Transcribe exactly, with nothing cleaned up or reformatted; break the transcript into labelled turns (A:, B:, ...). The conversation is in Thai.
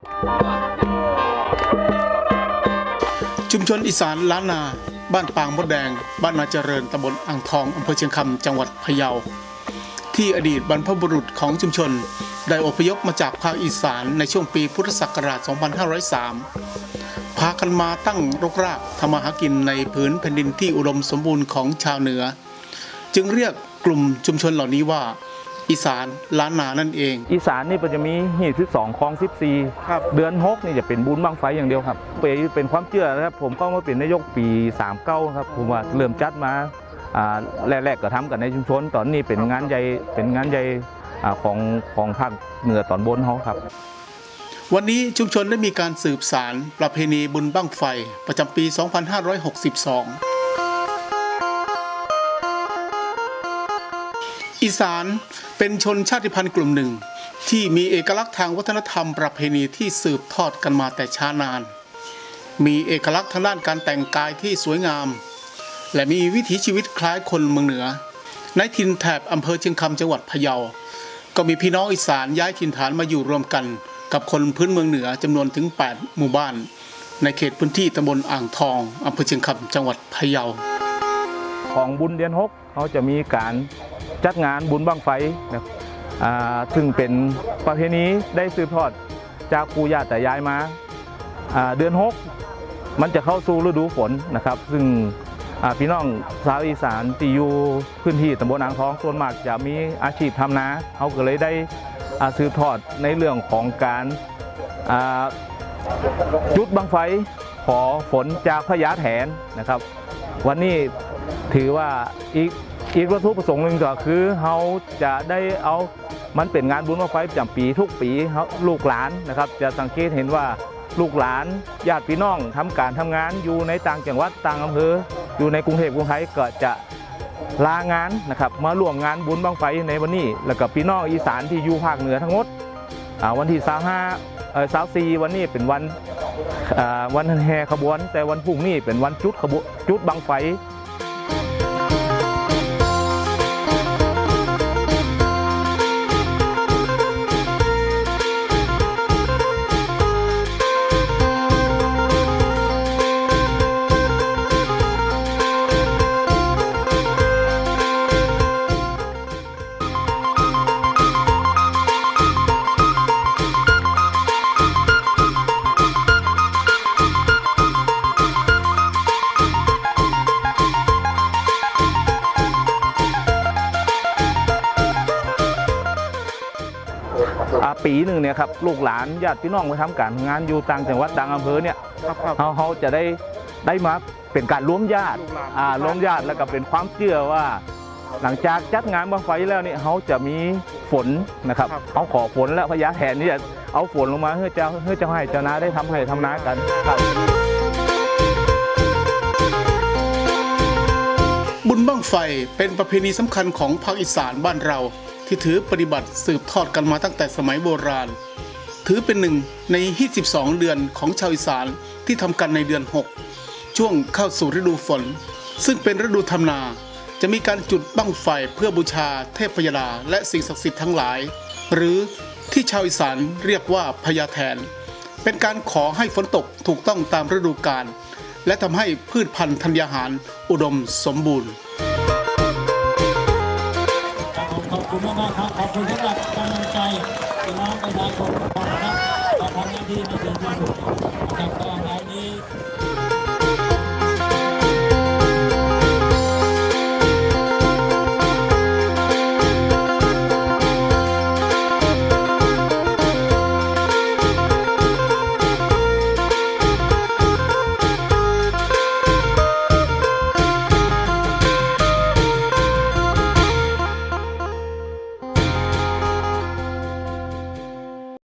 A: ชุมชนอีสานล้านนาบ้านปางมดแดงบ้านนาเจริญตำบลอ่างทองอำเภอเชียงคำจังหวัดพะเยาที่อดีตบรรพบุรุษของชุมชนได้อพยพมาจากภาคอีสานในช่วงปีพุทธศักราช สองพันห้าร้อยสาม พากันมาตั้งรกรากทำมาหากินในผืนแผ่นดินที่อุดมสมบูรณ์ของชาวเหนือจึงเรียกกลุ่มชุมชนเหล่านี้ว่าอีสานล้านนานั่นเอง
B: อีสานนี่มันจะมีหีบที่สองคลองสิบสี่เดือนหกนี่จะเป็นบุญบั้งไฟอย่างเดียวครับเป็นความเชื่อนะครับผมก็มาเป็นนายกปีสามสิบเก้าครับผมว่าเริ่มจัดมาแรกๆก็ทำกันในชุมชนตอนนี้เป็นงานใหญ่เป็นงานใหญ่ของของภาคเหนือตอนบนเขาครับ
A: วันนี้ชุมชนได้มีการสืบสานประเพณีบุญบั้งไฟประจำปี สองพันห้าร้อยหกสิบสอง อีสานเป็นชนชาติพันธุ์กลุ่มหนึ่งที่มีเอกลักษณ์ทางวัฒนธรรมประเพณีที่สืบทอดกันมาแต่ช้านานมีเอกลักษณ์ทางด้านการแต่งกายที่สวยงามและมีวิถีชีวิตคล้ายคนเมืองเหนือในถิ่นแถบอำเภอเชียงคำจังหวัดพะเยาก็มีพี่น้องอีสานย้ายถิ่นฐานมาอยู่รวมกันกับคนพื้นเมืองเหนือจำนวนถึงแปดหมู่บ้านในเขตพื้นที่ตำบลอ่างทองอำเภอเชียงคำจังหวัดพะเยา
B: ของบุญเดือนหกเขาจะมีการจัดงานบุญบั้งไฟนะซึ่งเป็นประเพณีได้สืบทอดจากปู่ย่าตายายมาเดือนหกมันจะเข้าสู่ฤดูฝนนะครับซึ่งพี่น้องชาวอีสานที่อยู่พื้นที่ตำบลอ่างทองส่วนมากจะมีอาชีพทำนาเขาก็เลยได้สืบทอดในเรื่องของการจุดบั้งไฟขอฝนจากพญาแถนนะครับวันนี้ถือว่าอีกอีกวัตถุประสงค์หนึ่งก็คือเขาจะได้เอามันเป็นงานบุญบั้งไฟประจำปีทุกปีเขาลูกหลานนะครับจะสังเกตเห็นว่าลูกหลานญาติพี่น้องทำการทำงานอยู่ในต่างจังหวัดต่างอำเภออยู่ในกรุงเทพกรุงไทยก็จะลางานนะครับมาร่วมงานบุญบั้งไฟในวันนี้แล้วก็พี่น้องอีสานที่อยู่ภาคเหนือทั้งหมดวันที่สามห้าเออสามสี่วันนี้เป็นวันวันแห่ขบวนแต่วันพรุ่งนี้เป็นวันจุดขบวนจุดบั้งไฟปีหนึ่งเนี่ยครับลูกหลานญาติพี่น้องมาทำการงานอยู่ต่างจังหวัดต่างอำเภอเนี่ยเขาเขาจะได้ได้มาเป็นการร่วมญาติอ่าร่วมญาติแล้วก็เป็นความเชื่อว่าหลังจากจัดงานบั้งไฟแล้วเนี่ยเขาจะมีฝนนะครับเขาขอฝนและพญาแถนนี่เอาฝนลงมาเพื่อจะเพื่อจะให้เจ้านาได้ทำให้ทำนากัน
A: บุญบั้งไฟเป็นประเพณีสำคัญของภาคอีสานบ้านเราที่ถือปฏิบัติสืบทอดกันมาตั้งแต่สมัยโบราณถือเป็นหนึ่งในฮีตสิบสองเดือนของชาวอีสานที่ทำกันในเดือนหกช่วงเข้าสู่ฤดูฝนซึ่งเป็นฤดูทำนาจะมีการจุดบั้งไฟเพื่อบูชาเทพยดาและสิ่งศักดิ์สิทธิ์ทั้งหลายหรือที่ชาวอีสานเรียกว่าพญาแถนเป็นการขอให้ฝนตกถูกต้องตามฤดูกาลและทำให้พืชพันธุ์ธัญญาหารอุดมสมบูรณ์
C: ขอบคุณมากครับขอบคุณสำหรับกำลังใจพี่น้องประชาชนทุกคนนะครับเราทำหน้าที่มาถึงที่สุดนะครับก็งานนี้